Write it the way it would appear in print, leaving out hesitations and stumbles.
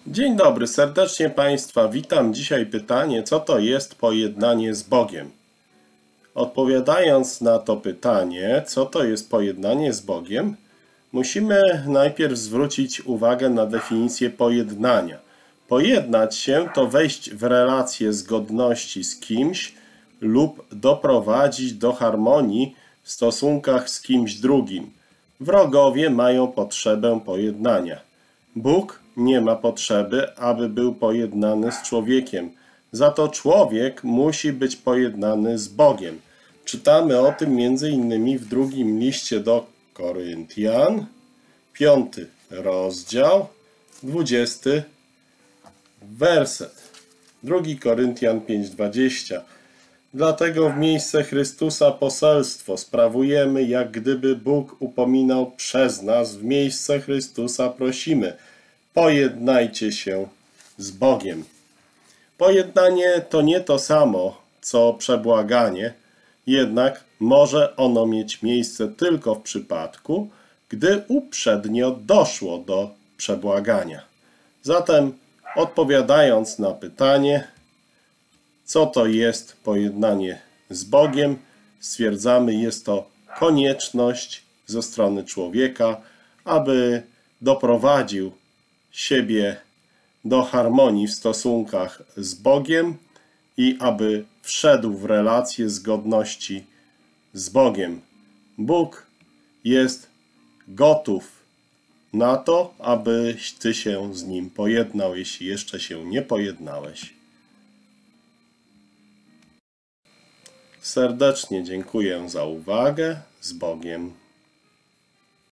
Dzień dobry, serdecznie Państwa witam. Dzisiaj pytanie, co to jest pojednanie z Bogiem? Odpowiadając na to pytanie, co to jest pojednanie z Bogiem, musimy najpierw zwrócić uwagę na definicję pojednania. Pojednać się to wejść w relację zgodności z kimś lub doprowadzić do harmonii w stosunkach z kimś drugim. Wrogowie mają potrzebę pojednania. Bóg nie ma potrzeby, aby był pojednany z człowiekiem. Za to człowiek musi być pojednany z Bogiem. Czytamy o tym m.in. w drugim liście do Koryntian, 5 rozdział, 20 werset. 2 Koryntian 5:20. Dlatego w miejsce Chrystusa poselstwo sprawujemy, jak gdyby Bóg upominał przez nas. W miejsce Chrystusa prosimy: pojednajcie się z Bogiem. Pojednanie to nie to samo, co przebłaganie, jednak może ono mieć miejsce tylko w przypadku, gdy uprzednio doszło do przebłagania. Zatem, odpowiadając na pytanie, co to jest pojednanie z Bogiem, stwierdzamy, jest to konieczność ze strony człowieka, aby doprowadził siebie do harmonii w stosunkach z Bogiem i aby wszedł w relację zgodności z Bogiem. Bóg jest gotów na to, abyś ty się z Nim pojednał, jeśli jeszcze się nie pojednałeś. Serdecznie dziękuję za uwagę. Z Bogiem.